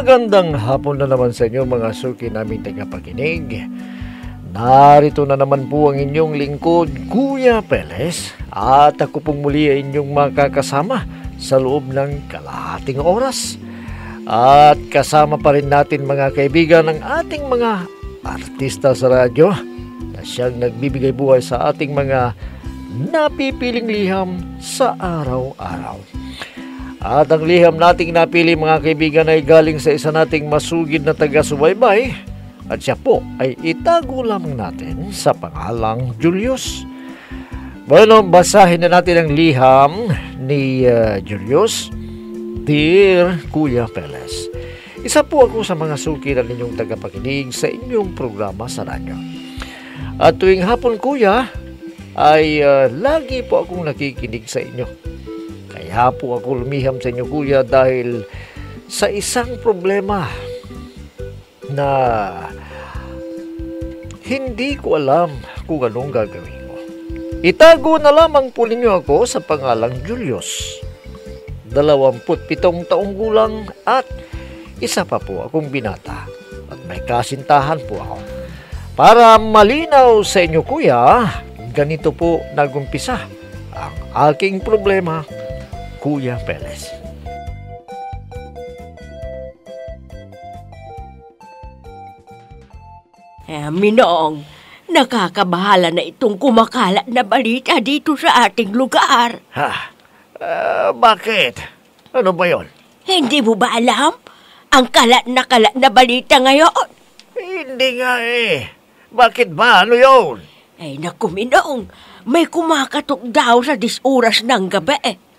Magandang hapon na naman sa inyo mga suki naming tagapakinig. Narito na naman po ang inyong lingkod, Kuya Peles. At ako pong muli ay inyong makakasama sa loob ng kalahating oras. At kasama pa rin natin mga kaibigan ng ating mga artista sa radyo na siyang nagbibigay buhay sa ating mga napipiling liham sa araw-araw. At ang liham nating napili mga kaibigan ay galing sa isa nating masugid na taga-subaybay at siya po ay itago lamang natin sa pangalang Julius. Bueno, basahin na natin ang liham ni Julius. Dear Kuya Peles, isa po ako sa mga sukiran ninyong tagapakinig sa inyong programa sa radyo. At tuwing hapon kuya ay lagi po akong nakikinig sa inyo. Kaya po ako lumiham sa inyo kuya dahil sa isang problema na hindi ko alam kung anong gagawin ko. Itago na lamang po ninyo ako sa pangalang Julius. 27 taong gulang at isa pa po akong binata at may kasintahan po ako. Para malinaw sa inyo kuya, ganito po nagumpisa ang aking problema, Kuya Peles. Minong, nakakabahala na itong kumakalat na balita dito sa ating lugar. Bakit? Ano ba yon? Hindi mo ba alam? Ang kalat na balita ngayon. Hindi nga eh. Bakit ba? Ano yon? Ay naku Minong, may kumakatok daw sa 10 oras ng gabi.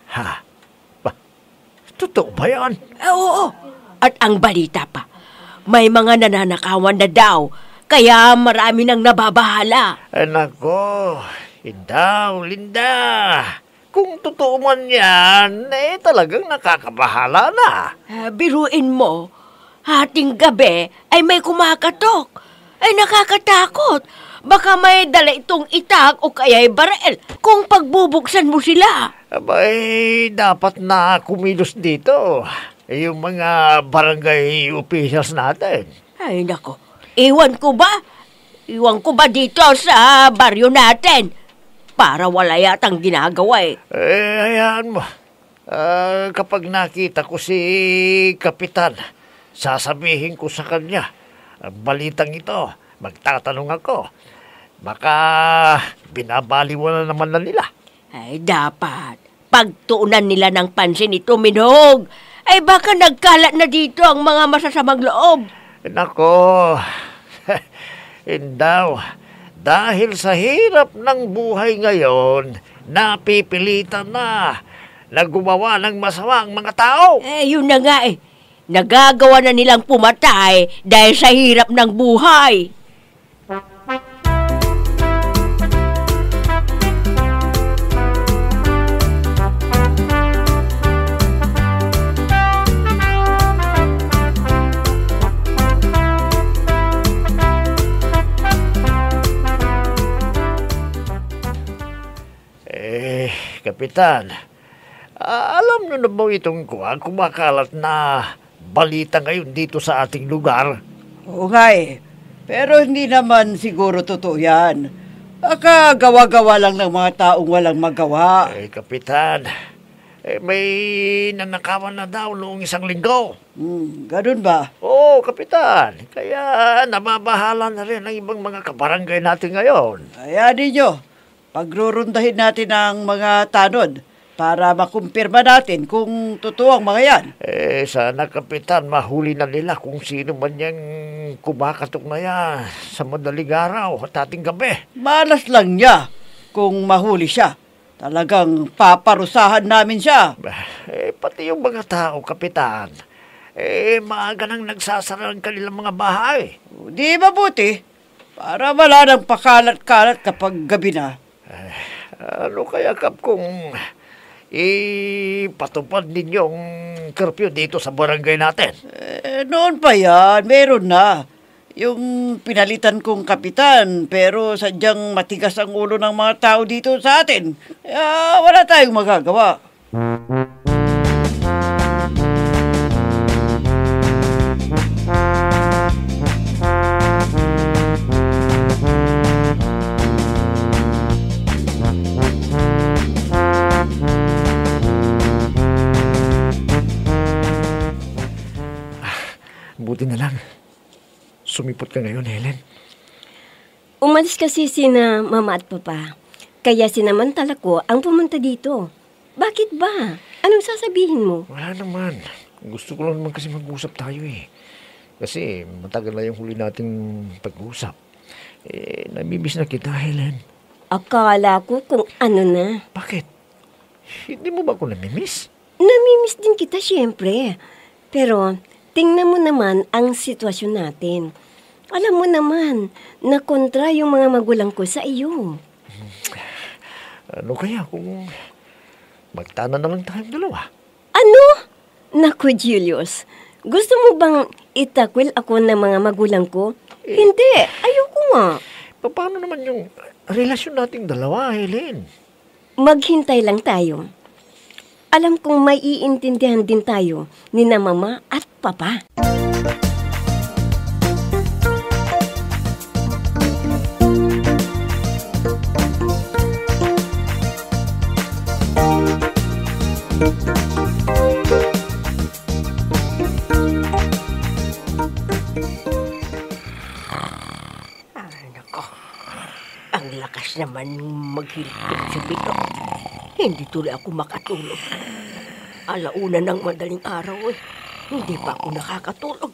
Totoo ba yan? Oo, at ang balita pa, may mga nananakawan na daw, kaya marami nang nababahala. Nako, Linda. Kung totoo man yan, talagang nakakabahala na. Biruin mo, hating gabi ay may kumakatok. Ay nakakatakot. Baka may dala itong itak o kaya'y barel kung pagbubuksan mo sila. Abay, dapat na kumilos dito. Yung mga barangay officials natin. Ay nako, iwan ko ba dito sa baryo natin? Para wala yatang ginagawa eh. Hayaan mo. Kapag nakita ko si Kapitan, sasabihin ko sa kanya ang balitang ito. Magtatanong ako. Baka binabaliwan na naman na nila. Ay dapat. Pagtuunan nila ng pansin ito, Minog. Ay baka nagkalat na dito ang mga masasamang loob. Nako. Indaw. Dahil sa hirap ng buhay ngayon, napipilitan na gumawa ng masama ang mga tao. Yun na nga eh. Nagagawa na nilang pumatay dahil sa hirap ng buhay. Kapitan, alam nyo na ba itong kumakalat na balita ngayon dito sa ating lugar? Oo nga eh. Pero hindi naman siguro totoo yan. Baka gawa-gawa lang ng mga taong walang magawa. Kapitan, may nanakawan na daw noong 1 linggo. Ganun ba? Oo, Kapitan. Kaya nababahala na rin ang ibang mga kabarangay natin ngayon. Ayan ninyo. Pagrurundahin natin ang mga tanod para makumpirma natin kung totoo ang mga yan. Sana Kapitan, mahuli na nila kung sino man yung kumakatok na yan sa madaling araw at ating gabi. Malas lang niya kung mahuli siya. Talagang paparusahan namin siya. Pati yung mga tao, Kapitan, maaga nang nagsasara ang kanilang mga bahay. Di mabuti para wala nang pakalat-kalat kapag gabi na. Ano kaya Kap kung ipatupad ninyong curfew dito sa barangay natin? Noon pa yan, meron na. Yung pinalitan kong kapitan, pero sadyang matigas ang ulo ng mga tao dito sa atin. Wala tayong magagawa. sumipot ka ngayon, Helen? Umalis kasi sina mama at papa. Kaya sinamantala ko ang pumunta dito. Bakit ba? Anong sasabihin mo? Wala naman. Gusto ko lang naman kasi mag-usap tayo eh. Kasi matagal na yung huli nating pag-usap. Namimiss na kita, Helen. Akala ko kung ano na. Bakit? Hindi mo ba ako namimiss? Namimiss din kita siyempre. Pero tingnan mo naman ang sitwasyon natin. Alam mo naman na kontra yung mga magulang ko sa iyo. Ano kaya kung magtana na lang tayong dalawa? Ano? Naku, Julius. Gusto mo bang itakwil ako ng mga magulang ko? Hindi. Ayoko nga. Paano naman yung relasyon nating dalawa, Helen? Maghintay lang tayo. Alam kong may iintindihan din tayo ni na mama at papa. Ang lakas naman maghilipit sa bito. Hindi tuloy ako makatulog. Alauna ng madaling araw eh. Hindi pa ako nakakatulog.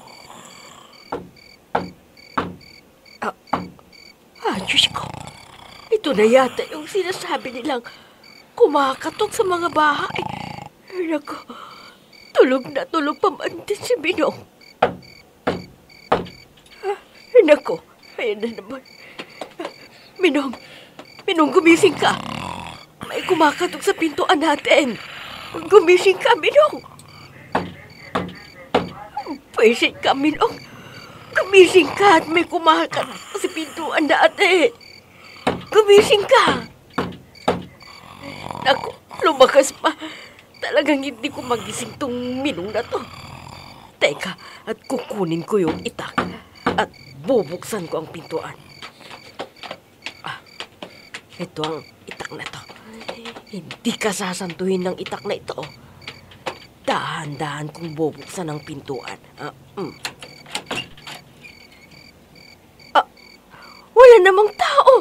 Diyos ko. Ito na yata yung sinasabi nilang kumakatok sa mga bahay. Naku, tulog na tulog pa man din si Binong. Naku, ayan na naman. Minong, gumising ka. May kumakatok sa pintuan natin. Gumising ka, Minong. Pwisit ka, Minong. Gumising ka at may kumakatok sa pintuan natin. Gumising ka. Naku, lumakas pa. Talagang hindi ko magising tong Minong na to. Teka, at kukunin ko yung itak at bubuksan ko ang pintuan. Ito ang itak na to. Hindi ka sasantuhin ng itak na ito. Dahan-dahan kong bubuksan ang pintuan. Wala namang tao.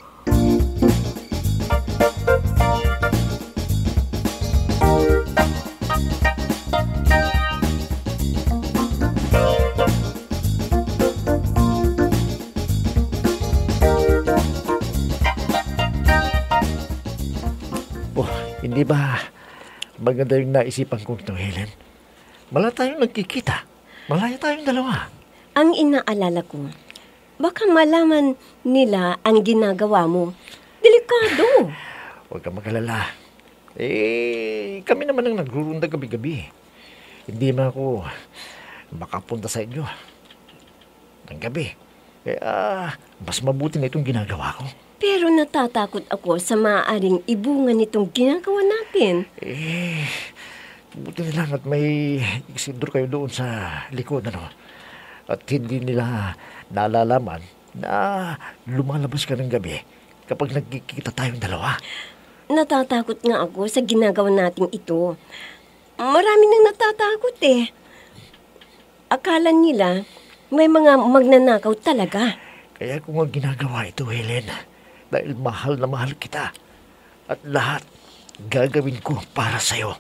Hindi ba maganda yung naisipan ko ito, Helen? Wala tayong nagkikita. Malaya tayong dalawa. Ang inaalala ko, baka malaman nila ang ginagawa mo. Delikado. Huwag kang mag-alala. Kami naman ang nagrurunda gabi-gabi. Hindi man ako makapunta sa inyo ng gabi. Kaya mas mabuti na itong ginagawa ko. Pero natatakot ako sa maaaring ibunga nitong ginagawa natin. Buti na lang at may isidro kayo doon sa likod, ano? At hindi nila nalalaman na lumalabas ka ng gabi kapag nagkikita tayong dalawa. Natatakot nga ako sa ginagawa nating ito. Marami nang natatakot eh. Akala nila may mga magnanakaw talaga. Kaya ko nga ginagawa ito, Helen. Dahil mahal na mahal kita. At lahat gagawin ko para sa'yo.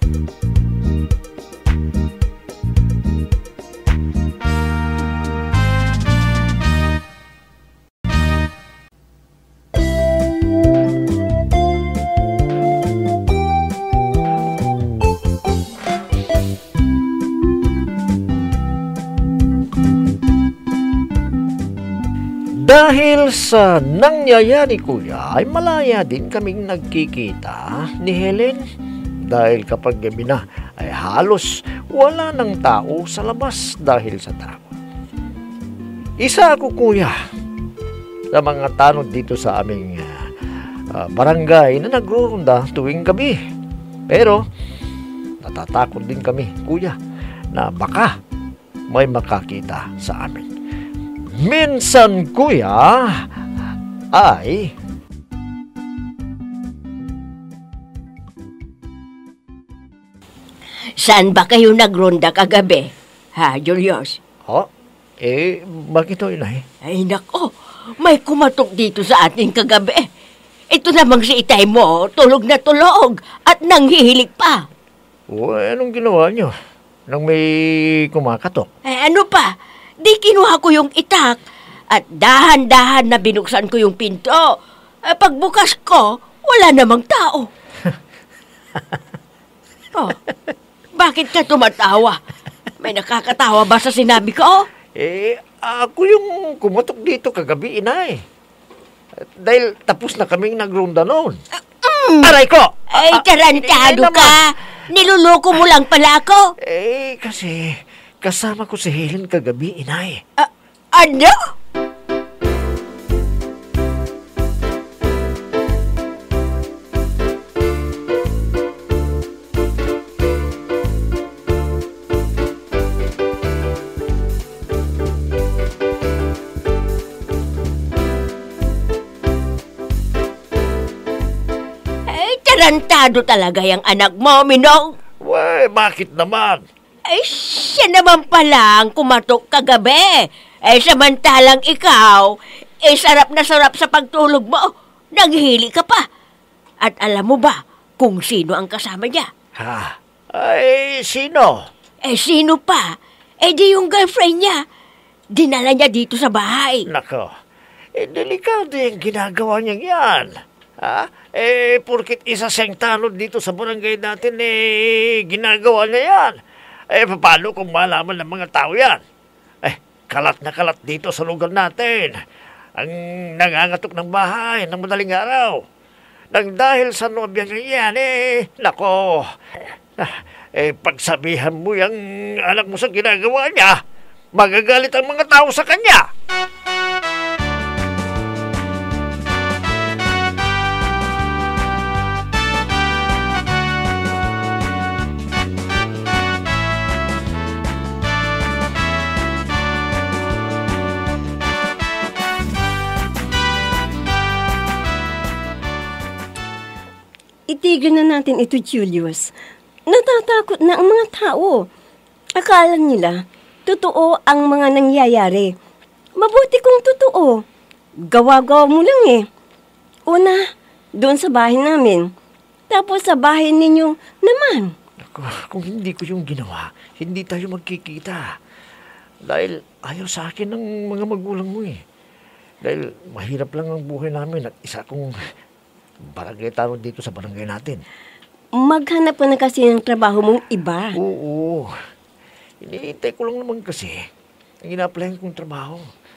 Dahil sa nangyayari, kuya, ay malaya din kaming nagkikita ni Helen. Dahil kapag gabi na ay halos wala ng tao sa labas dahil sa takot. Isa ako, kuya, sa mga tanod dito sa aming barangay na nagrurunda tuwing gabi. Pero natatakot din kami, kuya, na baka may makakita sa amin. Minsan, kuya, ay Saan ba kayo nagronda kagabi? Ha, Julius? Bakit o, inay? Ay, nako. May kumatok dito sa ating kagabi. Ito namang si itay mo, tulog na tulog at nanghihilig pa. Anong ginawa nyo nang may kumakatok? Ano pa? Di kinuha ko yung itak at dahan-dahan na binuksan ko yung pinto. Pagbukas ko, wala namang tao. Oh, bakit ka tumatawa? May nakakatawa ba sa sinabi ko? Ako yung kumatok dito kagabi, inay. Dahil tapos na kaming nagronda noon. Aray ko! Ay, tarantado ka! Niluloko mo lang pala ako! Kasi kasama ko si Helen kagabi, inay. Ano? Tarantado talaga yung anak mo, Minong. Bakit naman? Siya naman palang kumatok kagabi. Samantalang ikaw, sarap na sarap sa pagtulog mo. Nanghili ka pa. At alam mo ba kung sino ang kasama niya? Sino? Sino pa? Di yung girlfriend niya. Dinala niya dito sa bahay. Nako, delikado yung ginagawa niya yan. Porkit isa siyang tanod dito sa barangay natin, ginagawa niya yan. Paano kung malaman ng mga tao yan? Kalat na kalat dito sa lugar natin. Ang nangangatok ng bahay ng madaling araw. Nang dahil sa nobya niya yan, nako, pagsabihan mo yung anak mo sa ginagawa niya, magagalit ang mga tao sa kanya. Itigil na natin ito, Julius. Natatakot na ang mga tao. Akala nila, totoo ang mga nangyayari. Mabuti kung totoo. Gawa-gawa mo lang Una, doon sa bahay namin. Tapos sa bahay ninyo naman. Kung hindi ko yung ginawa, hindi tayo magkikita. Dahil ayaw sa akin ng mga magulang mo Dahil mahirap lang ang buhay namin at isa kong barangay tanong dito sa barangay natin. Maghanap ka na kasi ng trabaho mong iba. Oo. Iniintay ko lang naman kasi ang ina-applyan kong trabaho.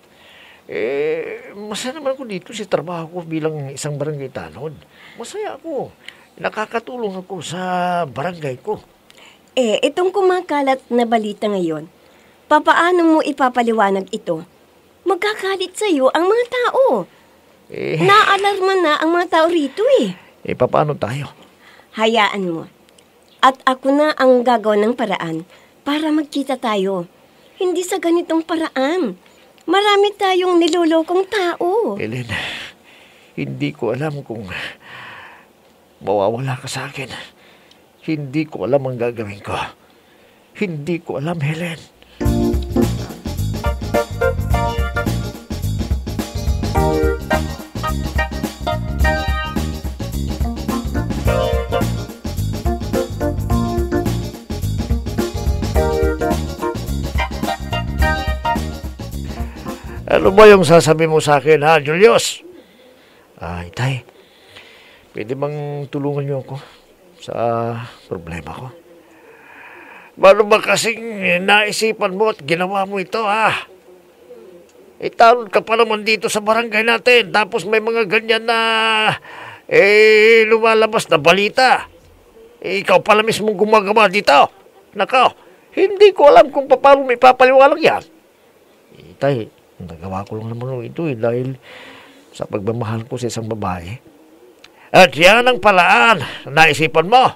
Masaya naman ako dito sa trabaho ko bilang isang barangay tanod. Masaya ako. Nakakatulong ako sa barangay ko. Itong kumakalat na balita ngayon, papaano mo ipapaliwanag ito? Magkakalit sa'yo ang mga tao. Naalarma na ang mga tao rito paano tayo? Hayaan mo. At ako na ang gagawa ng paraan para magkita tayo. Hindi sa ganitong paraan. Marami tayong nilolokong tao. Helen, hindi ko alam kung mawawala ka sa akin. Hindi ko alam ang gagawin ko. Hindi ko alam, Helen. Ano ba yung sasabi mo sa akin, ha, Julius? Itay, pwede bang tulungan niyo ako sa problema ko? Paano ba kasing naisipan mo at ginawa mo ito, ha? Itanod ka pa naman dito sa barangay natin, tapos may mga ganyan na, lumalabas na balita. Ikaw pala mismong gumagawa dito. Nako, hindi ko alam kung paano may papaliwalang yan. Itay, nagawa ko lang naman ito dahil sa pagmamahal ko sa isang babae. At yan ang palaan na naisipan mo.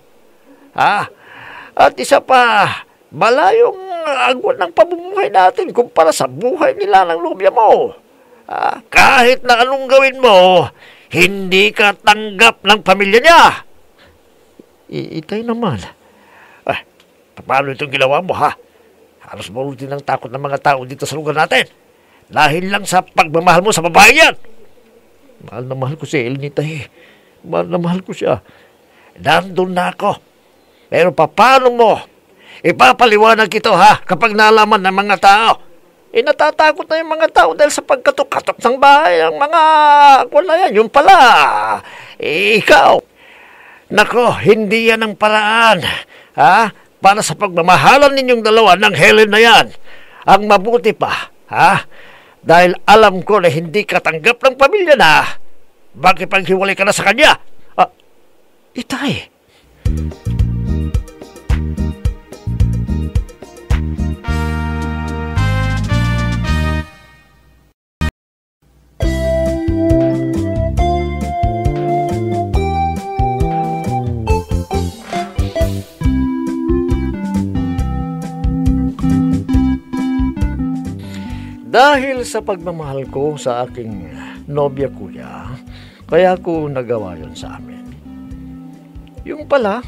At isa pa, malayong agwan ng pamumuhay natin kumpara sa buhay nila ng nobya mo. Kahit na anong gawin mo, hindi ka tanggap ng pamilya niya. Itay naman. Paano itong ginawa mo, ha? Halos marutin ng takot ng mga tao dito sa lugar natin. Dahil lang sa pagmamahal mo sa babae yan. Mahal na mahal ko si Elnita eh. Mahal na mahal ko siya. Nandun na ako. Pero paano mo? Ipapaliwanag ito ha kapag nalaman ng mga tao. Natatakot na yung mga tao dahil sa pagkatok-katok ng bahay. Ang mga wala yan. Yung pala. Ikaw. Nako, hindi yan ang paraan. Ha? Para sa pagmamahalan ninyong dalawa ng Helen na yan. Ang mabuti pa. Ha? Dahil alam ko na hindi katanggap ng pamilya na makipaghiwalay ka na sa kanya. Itay. Dahil sa pagmamahal ko sa aking nobya kuya, kaya ko nagawa yun sa amin. Yung pala,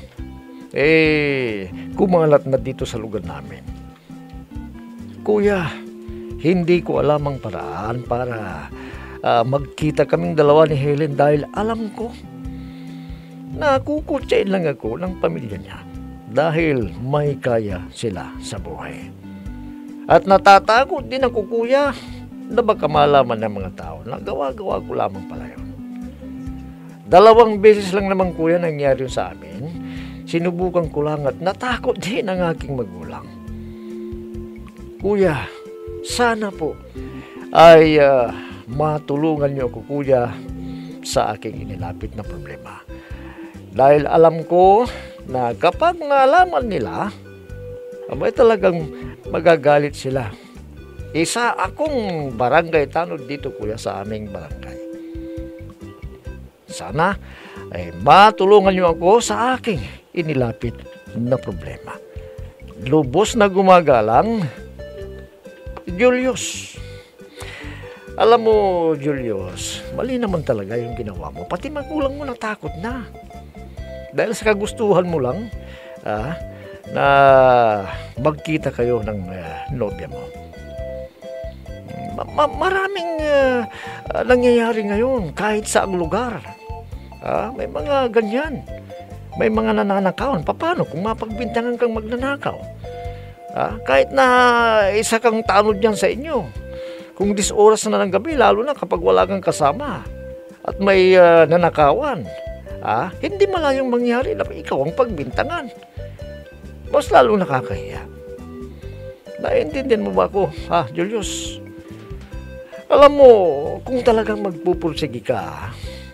kumalat na dito sa lugar namin. Kuya, hindi ko alam ang paraan para magkita kaming dalawa ni Helen dahil alam ko na kukutsain lang ako ng pamilya niya dahil may kaya sila sa buhay. At natatakot din ako, kuya, na baka malaman ng mga tao na gawa-gawa ko lamang pala yun. 2 beses lang naman, kuya, nangyari yun sa amin. Sinubukan ko lang at natakot din ang aking magulang. Kuya, sana po ay matulungan niyo ako, kuya, sa aking inilapit na problema. Dahil alam ko na kapag nalaman nila, may talagang magagalit sila. Isa akong barangay tanod dito, kuya, sa aming barangay. Sana ay matulungan niyo ako sa aking inilapit na problema. Lubos na gumagalang, Julius. Alam mo, Julius, mali naman talaga yung ginawa mo. Pati magulang mo natakot na. Dahil sa kagustuhan mo lang, na magkita kayo ng nobya mo. Maraming nangyayari ngayon kahit sa ang lugar. May mga ganyan. May mga nananakawan. Paano kung mapagbintangan kang magnanakaw? Kahit na isa kang tanod dyan sa inyo. Kung 10 oras na ng gabi, lalo na kapag wala kang kasama at may nanakawan, hindi malayong mangyari na ikaw ang pagbintangan. Mas lalo nakakahiya. Naiintindihan mo ba ako, Julius? Alam mo, kung talagang magpupursige ka,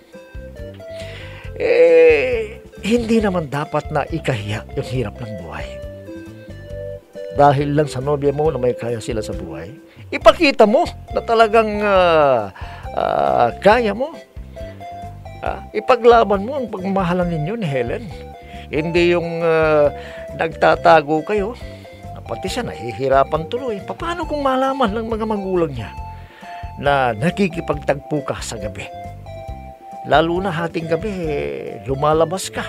hindi naman dapat na ikahiya yung hirap ng buhay. Dahil lang sa nobya mo na may kaya sila sa buhay, ipakita mo na talagang kaya mo. Ipaglaban mo ang pagmamahalan ninyo ni Helen. Hindi yung nagtatago kayo, pati siya nahihirapan tuloy. Paano kung malaman ng mga magulang niya na nakikipagtagpo ka sa gabi? Lalo na hating gabi, lumalabas ka.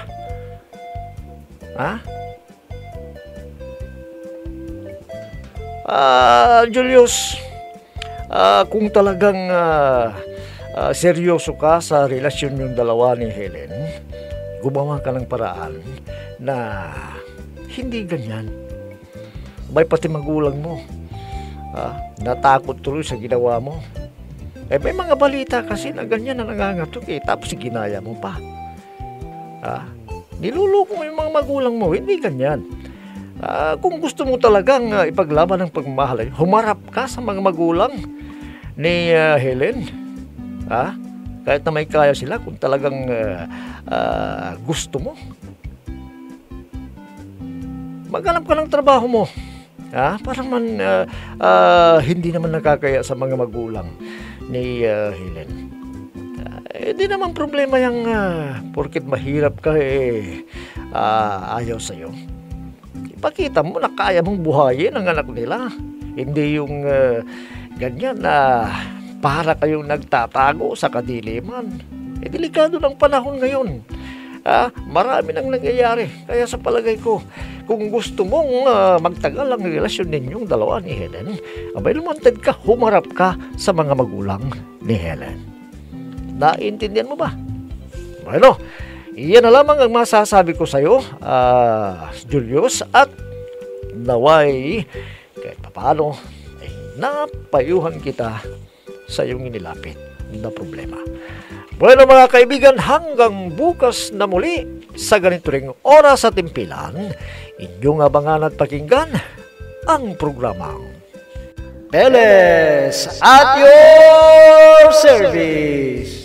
Julius, kung talagang seryoso ka sa relasyon yung dalawa ni Helen, gumawa ka ng paraan na hindi ganyan. May pati magulang mo natakot tuloy sa ginawa mo. May mga balita kasi na ganyan na nangangatok tapos ginaya mo pa. Niluloko mo yung mga magulang mo. Hindi ganyan. Kung gusto mo talagang ipaglaban ng pagmamahal, humarap ka sa mga magulang ni Helen. Kahit na may kaya sila, kung talagang gusto mo, maghanap ka ng trabaho mo. Parang hindi naman nakakaya sa mga magulang ni Helen. Di naman problema yung porket mahirap ka ayaw sa'yo. Ipakita mo na kaya mong buhayin ang anak nila. Hindi yung ganyan na para kayong nagtatago sa kadiliman. Delikado ng panahon ngayon. Marami nang nangyayari. Kaya sa palagay ko, kung gusto mong magtagal ang relasyon ninyong dalawa ni Helen, abay lumantad ka, humarap ka sa mga magulang ni Helen. Naintindihan mo ba? Bueno, iyan na lamang ang masasabi ko sa iyo, Julius, at naway kahit paano ay napayuhan kita sa iyong inilapit na problema. Bueno mga kaibigan, hanggang bukas na muli sa ganito ring oras at timpilan, inyong abangan at pakinggan ang programang Peles at your service.